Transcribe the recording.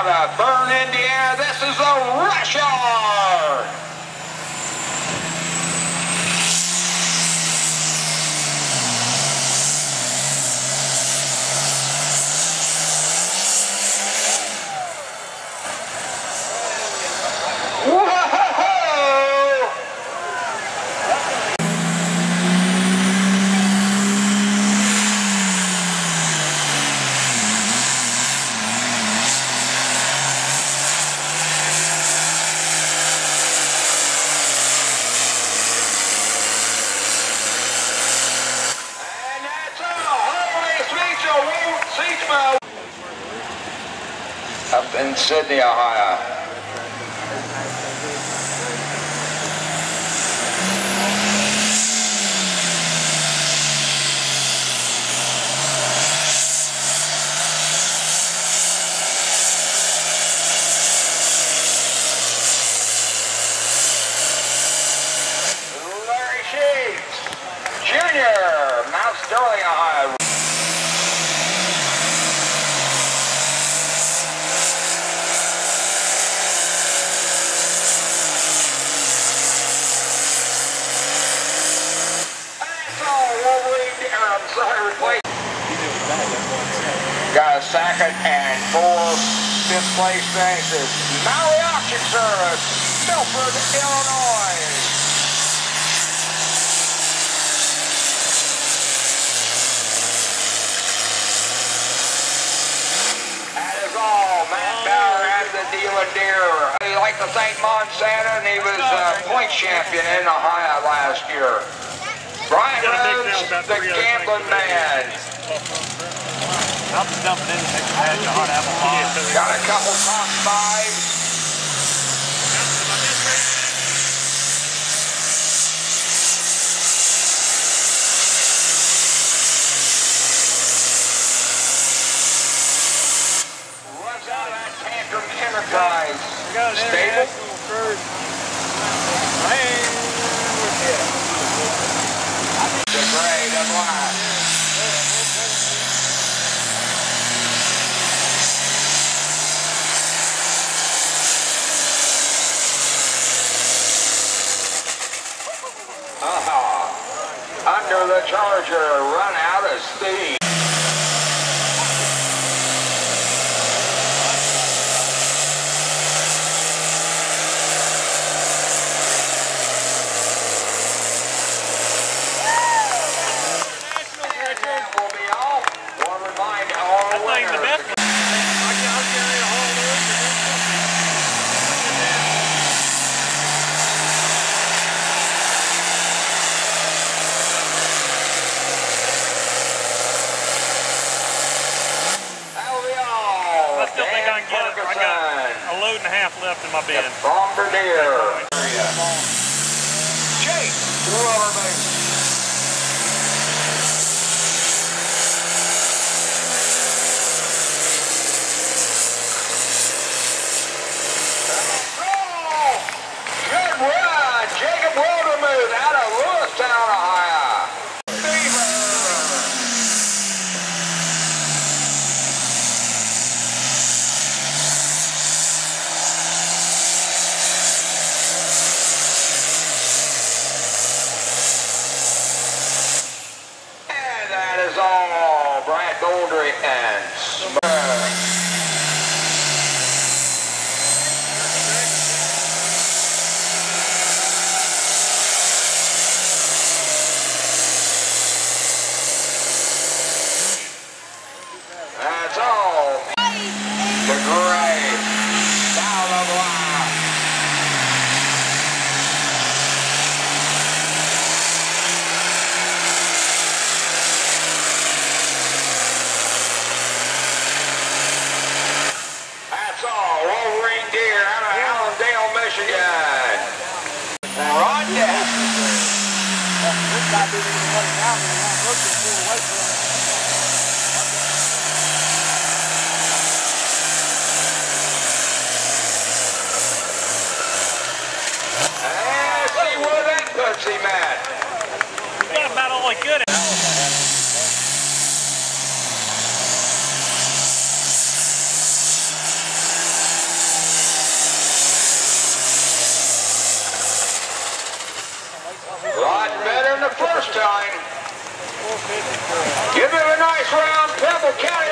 of Bern, Indiana, this is the Rush Yard. Up in Sydney, Ohio. Larry Sheets, Jr., Mount Sterling, Ohio. Got a second and 4 fifth place finishes. Maui Auction Service, Milford, Illinois. That is all. Matt Bauer out of the Dealer Deer. He liked to thank Monsanto, and he was point champion in Ohio last year. Brian Rhodes, the gambling man. I'll be dumping in the next batch of hot apple pie. Got a couple top 5s. What's out of that Tantrum Enterprise? Stable? The gray, the black. Under the Charger, run out of steam. And that will be all. One reminder, all winners. I got a load and a half left in my bin. Bombardier. Jake, rubber base. Good run, Jacob Wildermuth out of Lewistown, Ohio. All Bryant Goldry and Smurf. That's all. The gray foul of line. Wolverine Deer out of Allendale, Michigan. Ron Depp. And see where that puts him at. He's got about all he could. the first time. Give it a nice round Pebble County